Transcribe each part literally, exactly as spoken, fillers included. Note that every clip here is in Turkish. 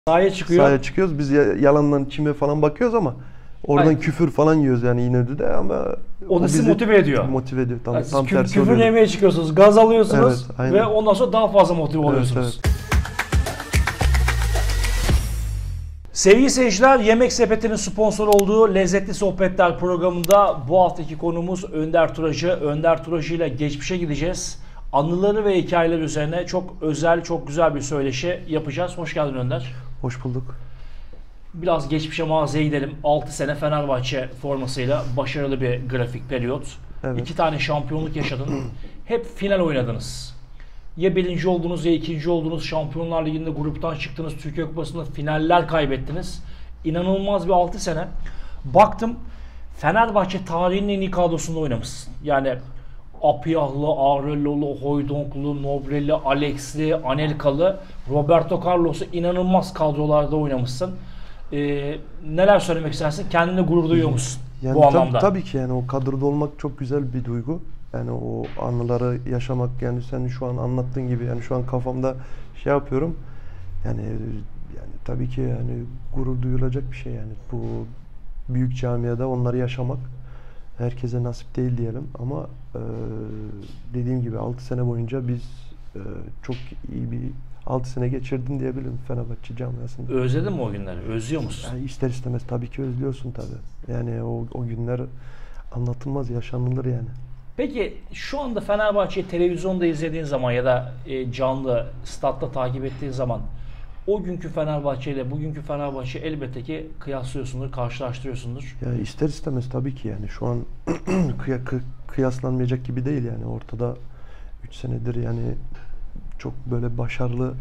Sahaya çıkıyor. Sahaya çıkıyoruz. Biz yalandan çime falan bakıyoruz ama oradan Aynen. küfür falan yiyoruz yani İnönü'de ama o da sizi motive ediyor. Motive ediyor. Tam, yani tam küf tersi küfür oluyor. yemeye çıkıyorsunuz, gaz alıyorsunuz evet, ve ondan sonra daha fazla motive oluyorsunuz. Evet, evet. Sevgili seyirciler, Yemek Sepeti'nin sponsor olduğu Lezzetli Sohbetler programında bu haftaki konumuz Önder Turacı. Önder Turacı ile geçmişe gideceğiz. Anıları ve hikayeler üzerine çok özel, çok güzel bir söyleşi yapacağız. Hoş geldin Önder. Hoş bulduk. Biraz geçmişe mağazaya gidelim. altı sene Fenerbahçe formasıyla başarılı bir grafik periyot. Evet. İki tane şampiyonluk yaşadın. Hep final oynadınız. Ya birinci oldunuz ya ikinci oldunuz. Şampiyonlar Ligi'nde gruptan çıktınız. Türkiye Kupası'nda finaller kaybettiniz. İnanılmaz bir altı sene. Baktım Fenerbahçe tarihinin en iyi kadrosunda oynamışsın. Yani Apiyahlı, Aurelio'lu, Hoydonklu, Nobrelli, Alex'li, Anelka'lı, Roberto Carlos'u inanılmaz kadrolarda oynamışsın. Ee, neler söylemek istersin? Kendine gurur duyuyor musun yani bu tab anlamda? Tabii ki yani o kadroda olmak çok güzel bir duygu. Yani o anıları yaşamak, yani sen şu an anlattığın gibi, yani şu an kafamda şey yapıyorum. Yani yani tabii ki yani gurur duyulacak bir şey yani bu büyük camiada onları yaşamak herkese nasip değil diyelim ama e, dediğim gibi altı sene boyunca biz e, çok iyi bir altı sene geçirdim diyebilirim Fenerbahçe camiasında. Özledin mi o günleri? Özlüyor musun? Yani ister istemez tabii ki özlüyorsun tabii. Yani o, o günler anlatılmaz, yaşanılır yani. Peki şu anda Fenerbahçe'yi televizyonda izlediğin zaman ya da e, canlı statta takip ettiğin zaman o günkü Fenerbahçe ile bugünkü Fenerbahçe elbette ki kıyaslıyorsundur, karşılaştırıyorsundur. Ya ister istemez tabii ki yani şu an kıya, kıyaslanmayacak gibi değil yani ortada üç senedir yani çok böyle başarılı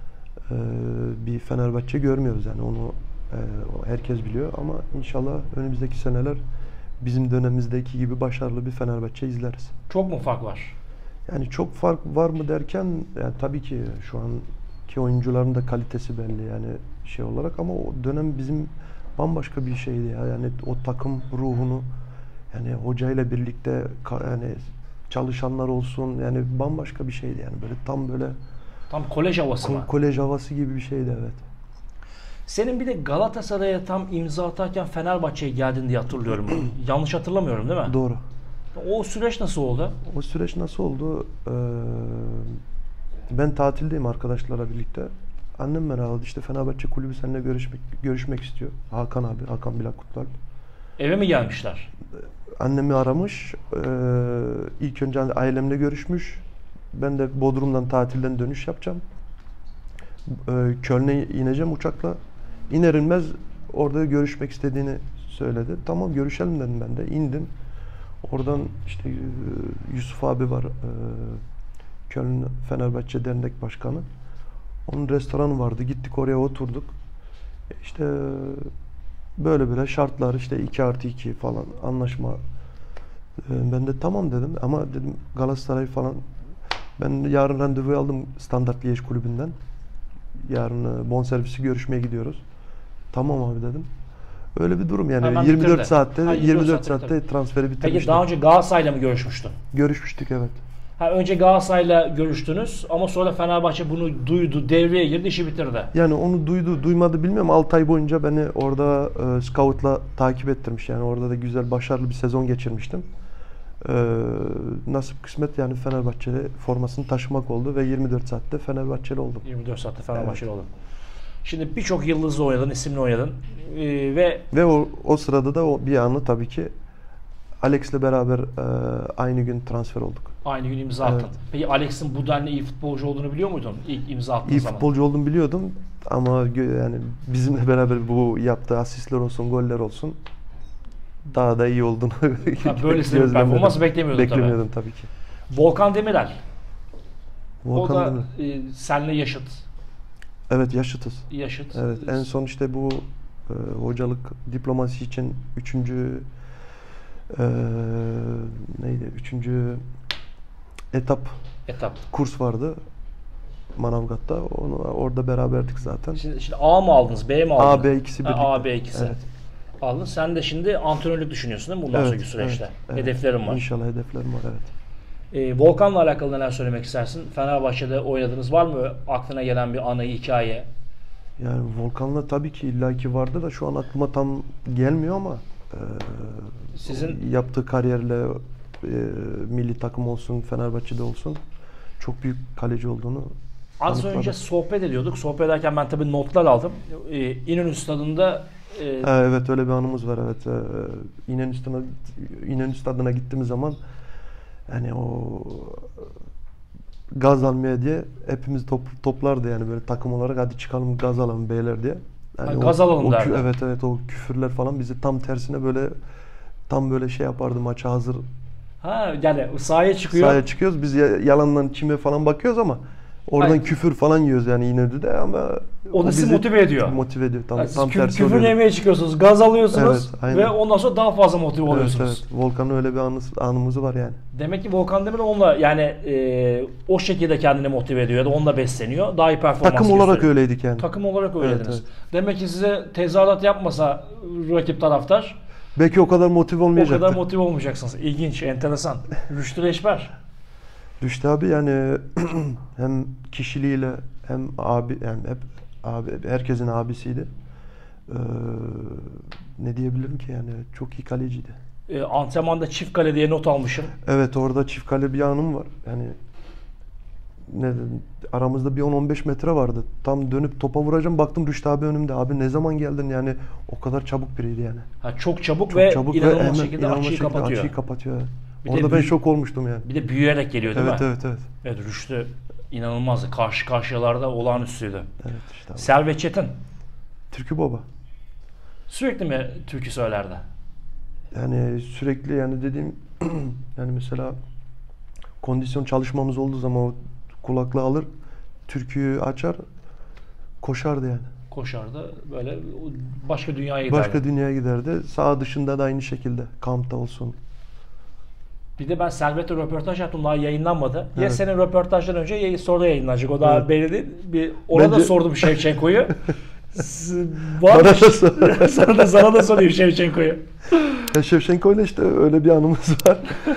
e, bir Fenerbahçe görmüyoruz yani onu e, herkes biliyor ama inşallah önümüzdeki seneler bizim dönemimizdeki gibi başarılı bir Fenerbahçe izleriz. Çok mu fark var? Yani çok fark var mı derken yani tabii ki şu anki oyuncuların da kalitesi belli yani şey olarak ama o dönem bizim bambaşka bir şeydi ya yani o takım ruhunu yani hocayla birlikte yani çalışanlar olsun yani bambaşka bir şeydi yani böyle tam böyle tam kolej havası mı? Kolej havası gibi bir şeydi evet. Senin bir de Galatasaray'a tam imza atarken Fenerbahçe'ye geldin diye hatırlıyorum. Yanlış hatırlamıyorum değil mi? Doğru. O süreç nasıl oldu? O süreç nasıl oldu? Ee, ben tatildeyim arkadaşlarla birlikte. Annem beni aradı işte Fenerbahçe kulübü seninle görüşmek görüşmek istiyor. Hakan abi, Hakan Bilal Kutlar. Eve mi gelmişler? Annemi aramış. Ee, ilk önce ailemle görüşmüş. Ben de Bodrum'dan tatilden dönüş yapacağım. Ee, Köln'e ineceğim uçakla. İner inmez orada görüşmek istediğini söyledi. Tamam görüşelim dedim ben de. İndim. Oradan işte Yusuf abi var. Köln Fenerbahçe Dernek Başkanı. Onun restoranı vardı. Gittik oraya oturduk. İşte böyle böyle şartlar işte iki artı iki falan anlaşma. Ben de tamam dedim ama dedim Galatasaray falan ben yarın randevu aldım Standart Liège kulübünden. Yarın bonservisi görüşmeye gidiyoruz. Tamam abi dedim. Öyle bir durum yani Hemen yirmi dört bitirdi. saatte Ha, yirmi dört saatte saatte transferi bitirmiştim. Peki daha önce Galatasaray'la mı görüşmüştün? Görüşmüştük evet. Ha, önce Galatasaray'la görüştünüz ama sonra Fenerbahçe bunu duydu, devreye girdi, işi bitirdi. Yani onu duydu, duymadı bilmiyorum. altı ay boyunca beni orada e, scout'la takip ettirmiş. Yani orada da güzel, başarılı bir sezon geçirmiştim. E, nasip kısmet yani Fenerbahçe'de formasını taşımak oldu ve yirmi dört saatte Fenerbahçeli oldum. yirmi dört saatte Fenerbahçeli Evet. oldun. Şimdi birçok yıldızla oynadın, isimle oynadın ee, ve Ve o, o sırada da o bir anı tabii ki Alex'le beraber e, aynı gün transfer olduk. aynı gün imza attın. Evet. Peki Alex'in bu denli iyi futbolcu olduğunu biliyor muydun ilk imza attığın İyi zaman? futbolcu olduğumu biliyordum ama gö- yani bizimle beraber bu yaptığı asistler olsun, goller olsun daha da iyi olduğunu Ha, böylesine bir gözlemledim. performans beklemiyordun tabii. Beklemiyordum tabii ki. Volkan Demirel. Volkan o da Demirel. e, seninle yaşıt. Evet yaşıtız. Yaşıt. Evet en son işte bu e, hocalık diploması için üçüncü e, neydi? Üçüncü etap Etap. kurs vardı Manavgat'ta. Onu orada beraberdik zaten. Şimdi, şimdi A mı aldınız, B mi aldınız? A, B ikisi birlikte. Ha, A, B ikisi. Evet. Aldın. Sen de şimdi antrenörlük düşünüyorsun değil mi bundan Evet, sonraki süreçte? evet, evet. Hedeflerin var. İnşallah hedeflerim var evet. Ee, Volkan'la alakalı neler söylemek istersin? Fenerbahçe'de oynadınız. Var mı aklına gelen bir anı, hikaye? Yani Volkan'la tabii ki illaki vardı da şu an aklıma tam gelmiyor ama e, Sizin yaptığı kariyerle e, milli takım olsun, Fenerbahçe'de olsun çok büyük kaleci olduğunu az kanıtladı. önce sohbet ediyorduk. Sohbet ederken ben tabii notlar aldım. Ee, İnönü Stadı'nda e, Ha, evet öyle bir anımız var, evet. Ee, İnönü Stadı'na, İnönü Stadı'na gittiğimiz zaman hani o gaz almaya diye hepimiz top, toplardı yani böyle takım olarak, hadi çıkalım gaz alalım beyler diye. Yani Ha, o- gaz alalım o kü- derdi. Evet evet, o küfürler falan bizi tam tersine böyle tam böyle şey yapardı, maça hazır ha yani sahaya çıkıyor. sahaya çıkıyoruz. Biz ya- yalandan çime falan bakıyoruz ama oradan Hayır. küfür falan yiyoruz yani İnönü'de ama O da sizi bizi motive ediyor. Motive ediyor. Tam, Yani siz tam kü- tersi küfür oluyor. yemeye çıkıyorsunuz, gaz alıyorsunuz Evet, aynen. ve ondan sonra daha fazla motive Evet, oluyorsunuz. evet. Volkan'ın öyle bir anısı, anımızı var yani. Demek ki Volkan Demir onunla yani e, o şekilde kendini motive ediyor ya da onunla besleniyor. Daha iyi performans Takım olarak gösteriyor. öyleydik yani. Takım olarak öylediniz. Evet, Demek ki size tezahürat yapmasa rakip taraftar Belki o kadar motive o olmayacaktı. kadar motive olmayacaksınız. İlginç, enteresan. Rüştü Reçber. Rüştü abi yani hem kişiliğiyle hem abi, yani hep abi, herkesin abisiydi. Ee, ne diyebilirim ki, yani çok iyi kaleciydi. E, antrenmanda çift kale diye not almışım. Evet, orada çift kale bir anım var. Yani ne aramızda bir on on beş metre vardı. Tam dönüp topa vuracağım, baktım Rüştü abi önümde. Abi ne zaman geldin yani, o kadar çabuk biriydi yani. Ha, çok çabuk Çok ve çabuk inanılmaz ve hemen şekilde inanılmaz açıyı şekilde kapatıyor. açıyı kapatıyor. evet. Bir de Orada ben büyük- şok olmuştum yani. Bir de büyüyerek geliyor değil Evet mi? evet evet. Evet, Rüştü inanılmazdı. Karşı karşıyalarda olağanüstüydü. Evet işte abi. Servet Çetin Türkü Baba. sürekli mi türkü söylerdi? Yani sürekli, yani dediğim yani mesela kondisyon çalışmamız olduğu zaman o kulaklığı alır, türküyü açar, koşardı yani. Koşardı. Böyle başka dünyaya giderdi. Başka dünyaya giderdi. Sağ dışında da aynı şekilde. Kampta olsun. Bir de ben Servet'le röportaj yaptım, daha yayınlanmadı. Ya Evet. senin röportajdan önce ya sonra yayınlanacak. O daha Evet. belli değil. Bir, ona da Bence- sordum Şevçenko'yu. S- Var Bana mı? da sor. sana da sana da sorayım Şevçenko'yu. Ya Şevçenko ile işte öyle bir anımız var.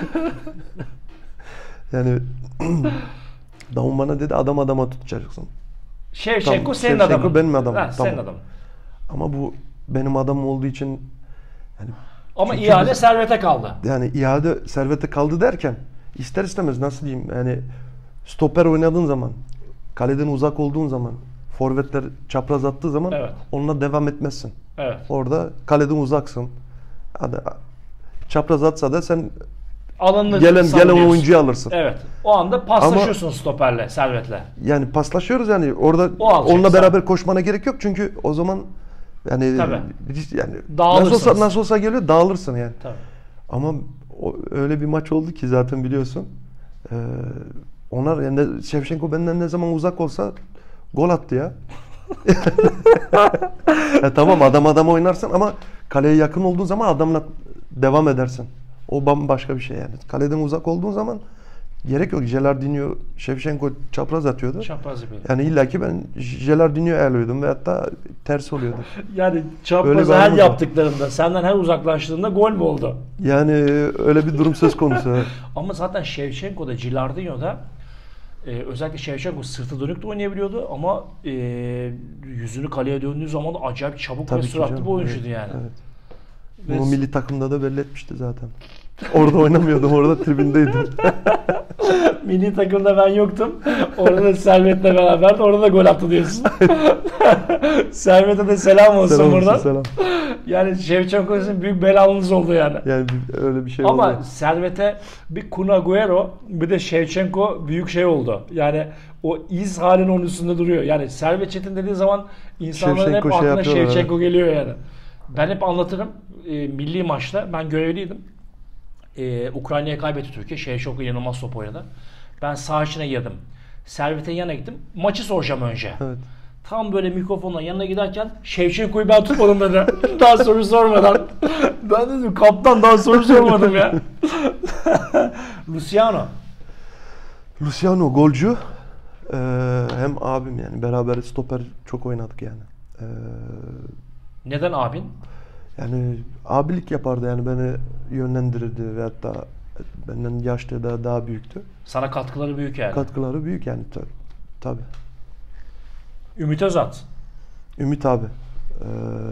Yani Davun bana dedi, adam adama tutacaksın. Şevçenko Tamam, senin Şevçenko adamın. benim adamım, Ha, senin tamam. adamın. Ama bu benim adamım olduğu için yani Ama Çünkü ihale biz- Servet'e kaldı. yani iade servete kaldı derken, ister istemez nasıl diyeyim, yani stoper oynadığın zaman, kaleden uzak olduğun zaman, forvetler çapraz attığı zaman Evet. onunla devam etmezsin. Evet. Orada kaleden uzaksın. Hadi çapraz atsa da sen Alanını gelen gelen savunuyorsun. oyuncuyu alırsın. Evet. O anda paslaşıyorsun stoperle, Servet'le. Yani paslaşıyoruz yani, orada O alacak, onunla sen- beraber koşmana gerek yok çünkü o zaman yani Tabii. hiç- yani nasıl Dağılırsınız. olsa nasıl olsa geliyor, dağılırsın yani. Tabii. Ama o, öyle bir maç oldu ki zaten biliyorsun. Ee, onlar yani Şevçenko benden ne zaman uzak olsa gol attı ya. Ya tamam, adam adama oynarsın ama kaleye yakın olduğun zaman adamla devam edersin. O bambaşka bir şey yani. Kaleden uzak olduğun zaman gerek yok. Gerardinho, Şevçenko çapraz atıyordu. Çapraz yapıyor. Yani illaki ben Gerardinho'yu eliyordum ve hatta tersi oluyordu. Yani Öyle çapraz bir her anımız var. yaptıklarında, senden her uzaklaştığında gol mü oldu? Yani öyle bir durum söz konusu. Ama zaten Şevçenko'da, Gilardino'da e, özellikle Şevçenko sırtı dönük de oynayabiliyordu ama e, yüzünü kaleye döndüğü zaman da acayip çabuk Tabii ve ki süratli canım, bir oyuncuydu evet, yani. Evet. Ve Bunu milli takımda da belli etmişti zaten. Orada oynamıyordum, orada tribündeydim. milli takımda ben yoktum. Orada da Servet'le beraberdi. Orada da gol attı diyorsun. Servet'e de selam olsun Selam buradan. olsun, selam. Yani Şevçenko sizin büyük belalınız oldu yani. Yani bir- öyle bir şey Ama oldu. Servet'e bir Kun Agüero bir de Şevçenko büyük şey oldu. Yani o iz halin onun üstünde duruyor. Yani Servet Çetin dediği zaman insanların Şevçenko hep şey aklına yapıyorlar, Şevçenko geliyor yani. Ben hep anlatırım. E, milli maçta ben görevliydim. E, Ukrayna'ya kaybetti Türkiye. Şevçenko inanılmaz top oynadı. Ben sağ içine girdim. Servet'e yana gittim. Maçı soracağım önce. Evet. Tam böyle mikrofonla yanına giderken Şevçenko'yu ben tutmadım dedi. Daha soru sormadan. Ben dedim kaptan daha soru sormadım ya. Luciano. Luciano golcü. Ee, hem abim, yani beraber stoper çok oynadık yani. Ee, Neden abin? yani abilik yapardı yani, beni yönlendirirdi ve hatta benden yaşta da daha büyüktü. Sana katkıları büyük yani. Katkıları büyük yani tabii. Tabii. Ümit Özat. Ümit abi. Ee,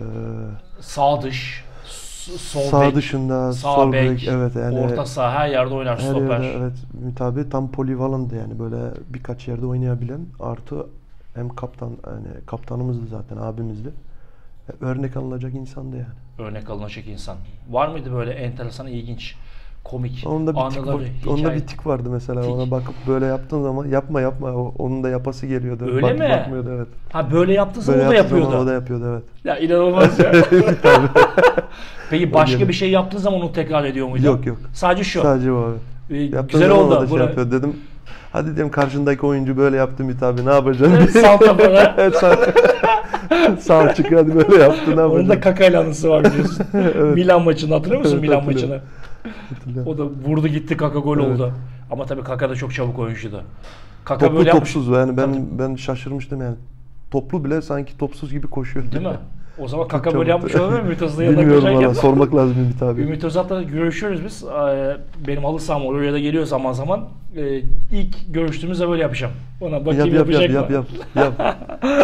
Sağ dış, s- sol sağ bek, dışında, sağ sol bek, bek, evet yani orta saha her yerde oynar her stoper. yerde, evet, Ümit abi tam polivalent'dı yani böyle birkaç yerde oynayabilen, artı hem kaptan, yani kaptanımızdı zaten, abimizdi. Örnek alınacak insandı yani. Örnek alınacak insan. Var mıydı böyle enteresan, ilginç, komik Onda bir tik, anıları, var- hikaye? onda bir tik vardı mesela. Tik. Ona bakıp böyle yaptığın zaman yapma yapma, o- onun da yapası geliyordu. Öyle Bak- mi? Bakmıyordu, evet. Ha, böyle yaptığı zaman Böyle o da yaptığı yapıyordu. zaman o da yapıyordu, evet. Ya inanılmaz ya. Peki başka bir şey yaptığın zaman onu tekrar ediyor muydu? Yok yok. Sadece şu. Sadece o abi. Ee, Yaptığın güzel zaman o oldu. da şey Bunu yapıyor. Dedim hadi dedim, karşındaki oyuncu böyle yaptı Ümit abi, ne yapacaksın? Santrafor'a. Evet, sağ, sağ çık hadi, böyle yaptı, ne Onun da yapacaksın? Kaka'yla anısı var biliyorsun. Evet. Milan maçını hatırlıyor musun? Evet, Milan hatırlıyorum. maçını. Hatırlıyorum. O da vurdu gitti, Kaka gol Evet. oldu. Ama tabii Kaka da çok çabuk oyuncuydu. Kaka Toplu böyle yapmış. topsuz yani, ben Tabii. ben şaşırmıştım yani. Toplu bile sanki topsuz gibi koşuyor. Değil mi? O zaman Çok Kaka çabuk. böyle yapmış olabilir mi? Ümit Özat'la yanına Bilmiyorum koşarken. valla, sormak lazım Ümit abi. Ümit Özat'la görüşüyoruz biz. Ee, Benim halı saham oraya da geliyor zaman zaman. Ee, İlk görüştüğümüzde böyle yapacağım. Ona bakayım Yap yap yapacak yap mı? yap yap. yap.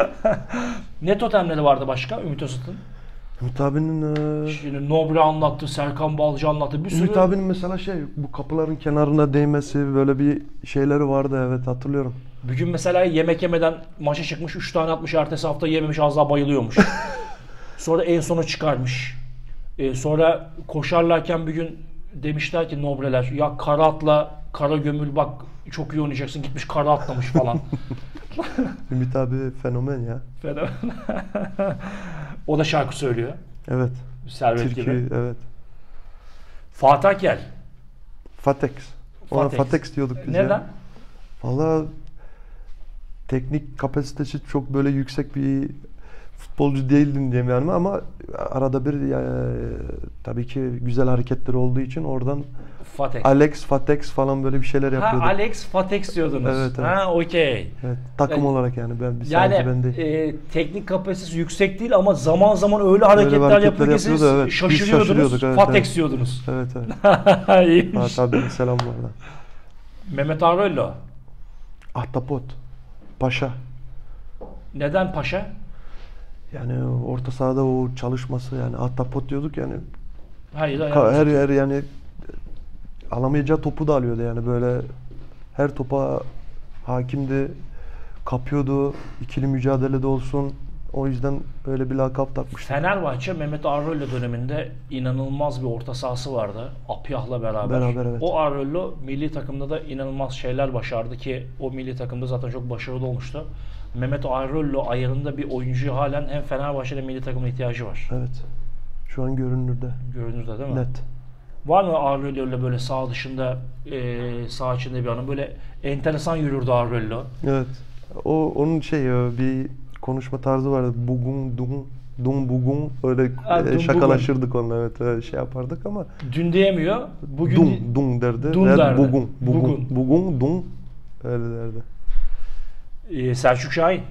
Ne totemleri vardı başka Ümit Özat'ın? Ümit abinin e, Şimdi Nobre anlattı, Serkan Balcı anlattı. Bir sürü Ümit abinin mesela şey, bu kapıların kenarına değmesi, böyle bir şeyleri vardı, evet hatırlıyorum. bir gün mesela yemek yemeden maça çıkmış, üç tane atmış, ertesi hafta yememiş, az daha bayılıyormuş. Sonra en sona çıkarmış. Ee, sonra koşarlarken bir gün demişler ki Nobreler, ya kara atla, kara gömül bak çok iyi oynayacaksın, gitmiş kara atlamış falan. Ümit abi fenomen ya. Fenomen. O da şarkı söylüyor. Evet. Servet Türkiye, gibi. evet. Fatih Akel. Fatex. Ona Fatex. Fatex diyorduk biz Neden? ya. Valla teknik kapasitesi çok böyle yüksek bir futbolcu değildim diyeyim yani, ama arada bir yani, tabii ki güzel hareketleri olduğu için oradan Fatex. Alex, Fatex falan böyle bir şeyler Ha, yapıyorduk. Alex Fatex diyordunuz. Evet, evet. Ha, okey. Evet, takım Yani- olarak yani, ben bir Yani sadece ben değil. e, teknik kapasitesi yüksek değil ama zaman zaman öyle hareketler, hareketler yapıyor ki siz yapıyordu, evet. Biz şaşırıyordunuz. şaşırıyorduk, evet, Fatex evet. diyordunuz. Evet evet. İyiymiş. Fatih abinin selamlarla. Mehmet Arroyo. Ahtapot. Paşa. Neden Paşa? Yani orta sahada o çalışması, yani ahtapot diyorduk yani, Hayır, hayır. ka- her yer yani alamayacağı topu da alıyordu yani, böyle her topa hakimdi, kapıyordu, ikili mücadelede olsun, o yüzden böyle bir lakap takmıştı. Fenerbahçe Mehmet Arroyo döneminde inanılmaz bir orta sahası vardı. Apyah'la beraber. Beraber, evet. O Arroyo milli takımda da inanılmaz şeyler başardı ki o milli takımda zaten çok başarılı olmuştu. Mehmet Arroyo ayarında bir oyuncuya halen hem Fenerbahçe'de milli takımın ihtiyacı var. Evet. Şu an görünürde. Görünürde değil mi? Net. Var mı Arroyo'yla böyle sağ dışında, e, sağ içinde bir anı? Böyle enteresan yürürdü Arroyo. Evet. O onun şey ya, bir konuşma tarzı vardı. Bugün dun dun bugün öyle Ha, e, dun şakalaşırdık onunla, evet, öyle şey yapardık ama Dün diyemiyor. Bugün dun dun derdi. Dun ve derdi. Bugün bugün Bugün. bugün dun öyle derdi. e, Selçuk Şahin.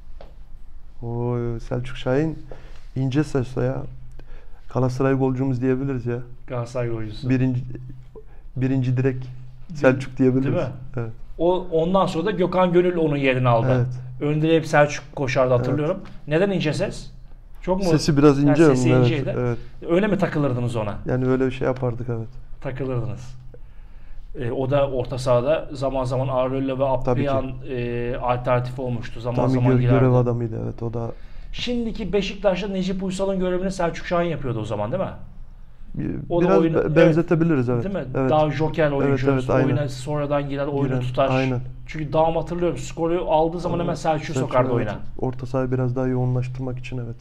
O Selçuk Şahin ince sesle ya. Galatasaray golcümüz diyebiliriz ya. Galatasaray oyuncusu. Birinci birinci direk Selçuk diyebiliriz. Değil mi? Evet. O ondan sonra da Gökhan Gönül onun yerini aldı. Evet. Önde hep Selçuk koşardı, hatırlıyorum. Neden ince ses? Çok mu? Sesi biraz Yani ince. sesi onun, inceydi. evet, evet. Öyle mi takılırdınız ona? Yani öyle bir şey yapardık, evet. Takılırdınız. E, o da orta sahada zaman zaman Arroyo ve Appian e, alternatif olmuştu. Zaman Tam bir zaman gö- girerdi. görev adamıydı, evet, o da Şimdiki Beşiktaş'ta Necip Uysal'ın görevini Selçuk Şahin yapıyordu o zaman değil mi? O da biraz oyunu- be- benzetebiliriz, evet. Değil mi? Evet. Daha joker oyuncu. evet, aynen. oyuna sonradan girer, oyunu Giren, tutar. aynen. Çünkü Dağım hatırlıyorum. Skoru aldığı zaman hemen Selçuk'u Selçuk, sokardı evet. oyuna. Orta sahayı biraz daha yoğunlaştırmak için, evet.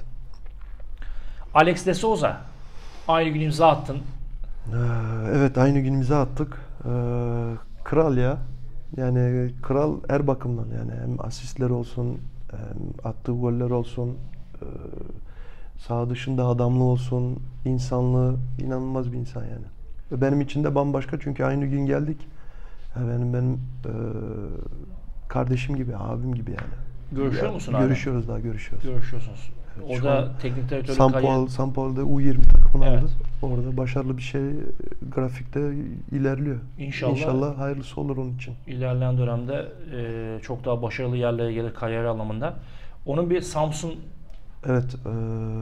Alex de Souza. Aynı gün imza attın. Ee, Evet, aynı gün imza attık. Ee, Kral ya. Yani kral her bakımdan, yani hem asistler olsun, hem attığı goller olsun, ee, saha dışında adamlı olsun, insanlığı, inanılmaz bir insan yani. Ve benim için de bambaşka, çünkü aynı gün geldik. Ya benim benim ee, kardeşim gibi, abim gibi yani. Görüşüyor Ya, musun hala? Görüşüyoruz, daha görüşüyoruz. Görüşüyorsunuz. Evet, o şu da an teknik direktörlük San kariyer- Paul, San Paul'da U yirmi takımını Evet. aldı. Orada başarılı bir şey, grafikte ilerliyor. İnşallah. İnşallah hayırlısı olur onun için. ilerleyen dönemde e, çok daha başarılı yerlere gelir kariyer anlamında. Onun bir Samsun Evet, eee,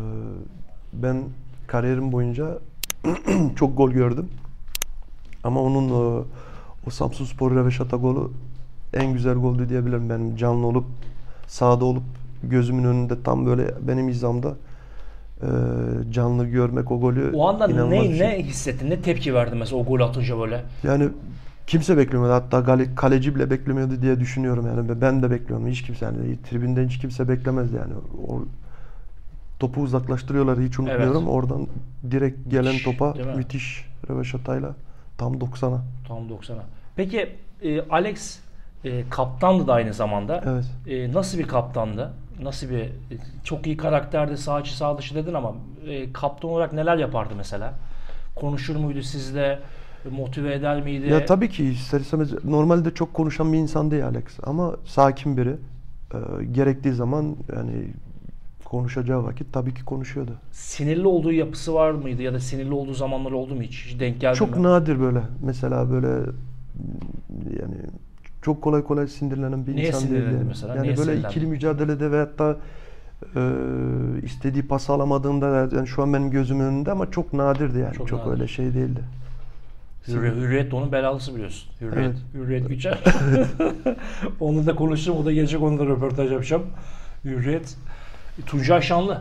ben kariyerim boyunca çok gol gördüm. Ama onun o, o Samsunspor röveşata golü en güzel goldü diyebilirim. Benim canlı olup, sahada olup, gözümün önünde tam böyle benim hizamda eee, canlı görmek o golü O anda inanılmaz ne bir şey. ne hissettin? Ne tepki verdin mesela o gol atınca böyle? Yani kimse beklemiyordu. Hatta kale- kaleci bile beklemiyordu diye düşünüyorum yani. Ben de bekliyorum. Hiç kimse yani tribünden hiç kimse beklemezdi yani. O topu uzaklaştırıyorlar hiç unutmuyorum. Evet. Oradan direkt gelen Müthiş, topa değil mi? müthiş röveşatayla tam doksana. Tam doksana. Peki e, Alex e, kaptandı da aynı zamanda. Evet. E, nasıl bir kaptandı? Nasıl bir e, çok iyi karakterdi, sağ içi sağ dışı dedin ama e, kaptan olarak neler yapardı mesela? Konuşur muydu sizle? Motive eder miydi? Ya tabii ki ister istemez normalde çok konuşan bir insan değil Alex ama sakin biri. Ee, gerektiği zaman yani konuşacağı vakit tabii ki konuşuyordu. Sinirli olduğu yapısı var mıydı ya da sinirli olduğu zamanlar oldu mu hiç? Hiç denk geldi Çok mi? nadir böyle. Mesela böyle yani çok kolay kolay sinirlenen bir Neye insan değil sinirlendi yani. mesela? Yani Neye böyle sinirlendi? ikili mücadelede veyahut da e, istediği pas alamadığında yani şu an benim gözümün önünde ama çok nadirdi yani. Çok Çok, nadir. öyle şey değildi. Hürriyet, Hürriyet de onun belalısı biliyorsun. Hürriyet, Evet. Hürriyet Güçer. Onunla da konuşacağım. O da gelecek. Onunla da röportaj yapacağım. Hürriyet. Tuncay Şanlı.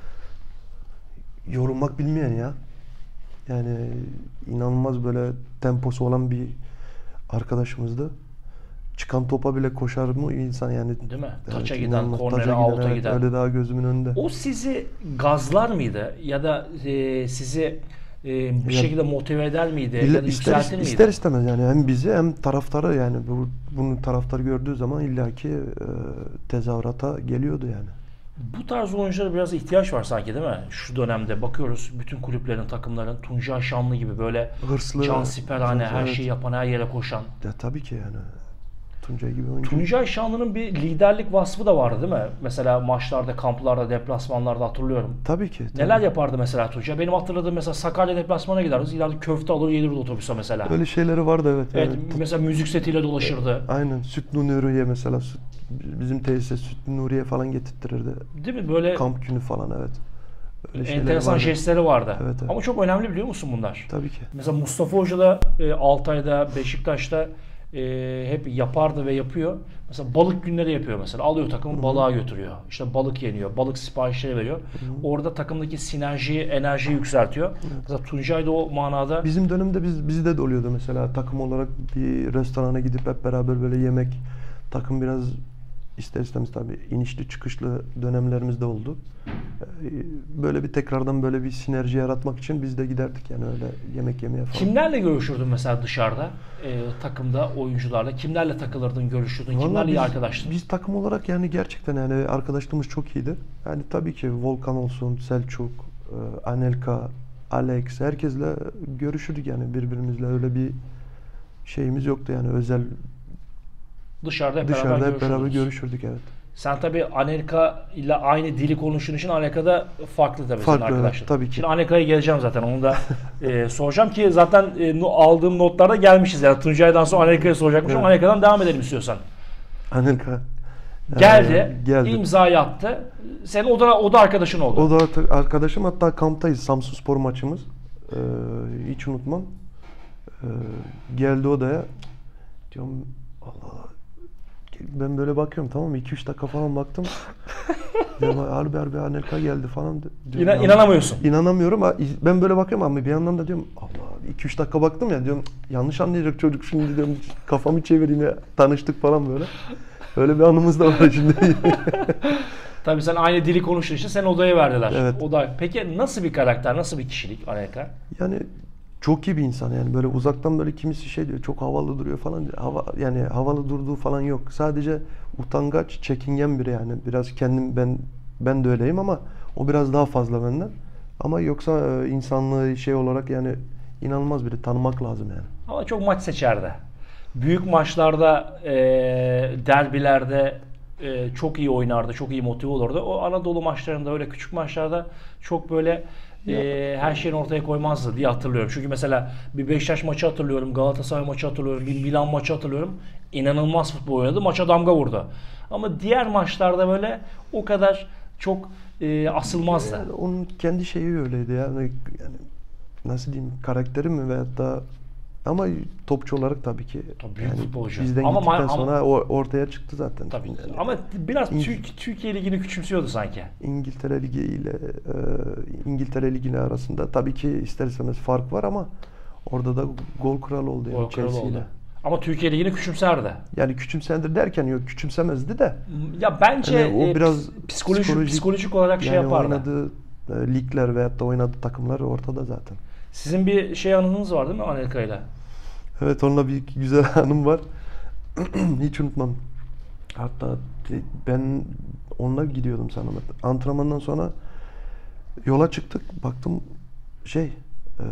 Yorulmak bilmeyen ya. Yani inanılmaz böyle temposu olan bir arkadaşımızdı. Çıkan topa bile koşar mı insan yani. Değil mi? Evet, Taça giden, inanılmaz. kornere, Taça out'a evet, giden. öyle daha gözümün önünde. O sizi gazlar mıydı? Ya da e, sizi e, bir Ya- şekilde motive eder miydi? İlle- ya da ister, yükseltir miydi? ister istemez yani hem bizi hem taraftarı yani bu, bunu taraftar gördüğü zaman illaki e, tezahürata geliyordu yani. Bu tarz oyunculara biraz ihtiyaç var sanki değil mi? Şu dönemde bakıyoruz bütün kulüplerin, takımların Tuncay Şanlı gibi böyle Hırslı, cansiperhane, her evet. şeyi yapan, her yere koşan. Ya tabii ki yani. Tuncay gibi oyuncu. Tuncay Şanlı'nın bir liderlik vasfı da vardı değil mi? Mesela maçlarda, kamplarda, deplasmanlarda hatırlıyorum. Tabii ki. Tabii. Neler yapardı mesela Tuncay? Benim hatırladığım mesela Sakarya deplasmana giderdik. İleride köfte alır yedirdi otobüse mesela. Öyle şeyleri vardı evet. Evet, yani. mesela müzik setiyle dolaşırdı. Aynen. Sütlü Nuriye mesela. Süt, bizim tesise Sütlü Nuriye falan getirttirirdi. Değil mi? Böyle Kamp günü falan evet. Öyle şeyler enteresan vardı. jestleri vardı. Evet, evet. Ama çok önemli biliyor musun bunlar? Tabii ki. Mesela Mustafa Hoca da e, Altay'da, Beşiktaş'ta e, hep yapardı ve yapıyor. Mesela balık günleri yapıyor mesela. Alıyor takımı balığa götürüyor. İşte balık yeniyor. Balık siparişleri veriyor. Orada takımdaki sinerjiyi, enerjiyi yükseltiyor. Mesela Tuncay da o manada Bizim dönemde biz bizde de oluyordu mesela takım olarak bir restorana gidip hep beraber böyle yemek takım biraz ister istemez tabii inişli çıkışlı dönemlerimiz de oldu. Ee, Böyle bir tekrardan böyle bir sinerji yaratmak için biz de giderdik yani öyle yemek yemeye falan. kimlerle görüşürdün mesela dışarıda? E, takımda, oyuncularla. Kimlerle takılırdın, görüşürdün? Vallahi Kimlerle iyi biz- arkadaştın? Biz takım olarak yani gerçekten yani arkadaşlığımız çok iyiydi. Yani tabii ki Volkan olsun, Selçuk, e, Anelka, Alex herkesle görüşürdük yani birbirimizle öyle bir şeyimiz yoktu yani özel Dışarıda hep dışarıda beraber hep beraber görüşürdünüz. görüşürdük evet. Sen tabii Anelka ile aynı dili konuştuğun için Anelka'da farklı tabii Farklı, senin evet, arkadaşın. tabii ki. Şimdi Anelka'ya geleceğim zaten onu da e, soracağım ki zaten e, no- aldığım notlarda gelmişiz yani Tuncay'dan sonra Anelka'ya soracakmışım. Evet. Anelka'dan devam edelim istiyorsan. Anelka Geldi, e, geldi. imzayı attı. Senin o da, o da arkadaşın oldu. O da artık arkadaşım hatta kamptayız Samsunspor maçımız. Ee, hiç unutmam. Ee, geldi odaya. Diyorum Allah Allah. Ben böyle bakıyorum tamam mı? iki üç dakika falan baktım. Diyorum harbi harbi Anelka geldi falan. Diyorum, İna- ya- inanamıyorsun. İnanamıyorum. Ha, Ben böyle bakıyorum ama bir yandan da diyorum Allah iki üç dakika baktım ya diyorum yanlış anlayacak çocuk şimdi diyorum kafamı çevireyim ya tanıştık falan böyle. Öyle bir anımız da var şimdi. Tabii sen aynı dili konuştuğun için seni odaya verdiler. Evet. Oda. Peki nasıl bir karakter, nasıl bir kişilik Anelka? Yani çok iyi bir insan yani böyle uzaktan böyle kimisi şey diyor çok havalı duruyor falan diyor. Hava, yani havalı durduğu falan yok. Sadece utangaç, çekingen biri yani. Biraz kendim ben ben de öyleyim ama o biraz daha fazla benden. Ama yoksa e, insanlığı şey olarak yani inanılmaz biri tanımak lazım yani. Ama çok maç seçerdi. Büyük maçlarda, e, derbilerde e, çok iyi oynardı, çok iyi motive olurdu. O Anadolu maçlarında öyle küçük maçlarda çok böyle e, her şeyini ortaya koymazdı diye hatırlıyorum. Çünkü mesela bir Beşiktaş maçı hatırlıyorum, Galatasaray maçı hatırlıyorum, bir Milan maçı hatırlıyorum. İnanılmaz futbol oynadı, maça damga vurdu. Ama diğer maçlarda böyle o kadar çok e, asılmazdı. Yani onun kendi şeyi öyleydi yani, yani nasıl diyeyim, karakteri mi veyahut da, ama topçu olarak tabii ki Tabii büyük yani futbolcu. bizden Ama gittikten ma- ama- sonra o ortaya çıktı zaten. Tabii. Yani Ama biraz İng- Türk, Türkiye Ligi'ni küçümsüyordu sanki. İngiltere Ligi ile e, İngiltere Ligi arasında tabii ki ister istemez fark var ama orada da gol kralı oldu yani Gol kralı Chelsea ile. oldu. Ama Türkiye Ligi'ni küçümserdi. Yani küçümsendir derken yok, küçümsemezdi de. Ya bence Yani o e, biraz psikolojik, psikolojik, psikolojik olarak şey yani yapardı. oynadığı e, ligler veyahut da oynadığı takımlar ortada zaten. Sizin bir şey anınız var değil mi Anelka ile? Evet, onunla bir güzel anım var. Hiç unutmam. Hatta ben onunla gidiyordum sanırım. Antrenmandan sonra yola çıktık. Baktım şey e,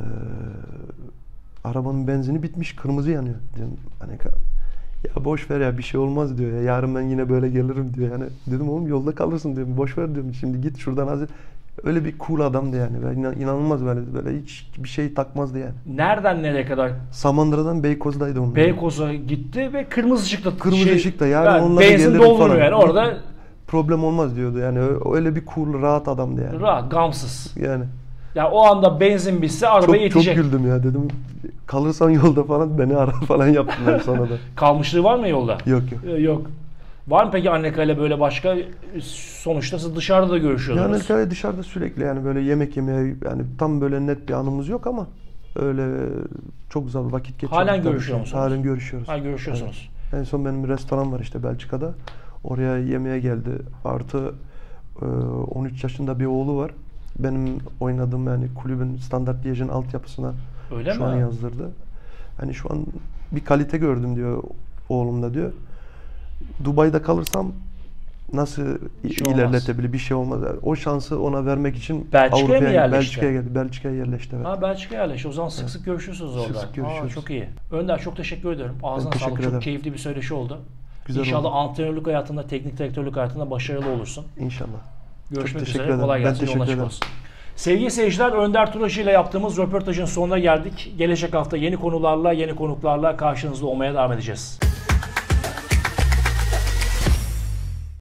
arabanın benzini bitmiş. Kırmızı yanıyor. Diyorum, hani ya boş ver ya, bir şey olmaz diyor ya. Yarın ben yine böyle gelirim diyor. Yani dedim oğlum yolda kalırsın diyorum. Boş ver diyorum. Şimdi git şuradan hazır. Öyle bir cool adamdı yani. Ben inanılmaz böyle böyle hiç bir şey takmazdı yani. Nereden nereye kadar? Samandıra'dan Beykoz'daydı onun. Beykoz'a gitti ve kırmızı ışıkta. Kırmızı şey, ışıkta yarın yani onlara benzin gelirim dolmuyor falan. yani orada Problem olmaz diyordu yani. Öyle bir cool, rahat adamdı yani. rahat, gamsız. Yani. Ya o anda benzin bitse arabaya Çok, çok yetecek. güldüm ya, dedim. Kalırsan yolda falan beni ara falan yaptılar sonra da. Kalmışlığı var mı yolda? Yok yok. Ee, Yok. Var mı peki Anelka ile böyle başka, sonuçta siz dışarıda da görüşüyordunuz? Yani Anelka'yla dışarıda sürekli yani böyle yemek yemeye, yani tam böyle net bir anımız yok ama öyle çok güzel vakit geçirdik. Halen tabii görüşüyor ki. musunuz? Halen görüşüyoruz. Ha, görüşüyorsunuz. Evet. En son benim bir restoran var işte Belçika'da. Oraya yemeğe geldi. Artı e, on üç yaşında bir oğlu var. Benim oynadığım yani kulübün Standart Liège'in altyapısına Öyle şu mi? an yazdırdı. Hani şu an bir kalite gördüm diyor oğlumda diyor. Dubai'de kalırsam nasıl Bir şey ilerletebilir, bir şey olmaz. O şansı ona vermek için Belçika'ya mı Avrupa'ya, yerleşti? Belçika'ya geldi. Belçika'ya yerleşti, evet. Ha, Belçika'ya yerleşti. O zaman sık sık görüşüyorsunuz Sık orada. sık görüşüyoruz. Aa, çok iyi. Önder, çok teşekkür ediyorum. Ağzına teşekkür sağlık. ederim. Çok keyifli bir söyleşi oldu. Güzel İnşallah oldu. antrenörlük hayatında, teknik direktörlük hayatında başarılı olursun. İnşallah. Görüşmek teşekkür üzere. ederim. Kolay Ben gelsin. teşekkür Yolun açık ederim. olsun. Sevgili seyirciler, Önder Turaşı ile yaptığımız röportajın sonuna geldik. Gelecek hafta yeni konularla, yeni konuklarla karşınızda olmaya devam edeceğiz.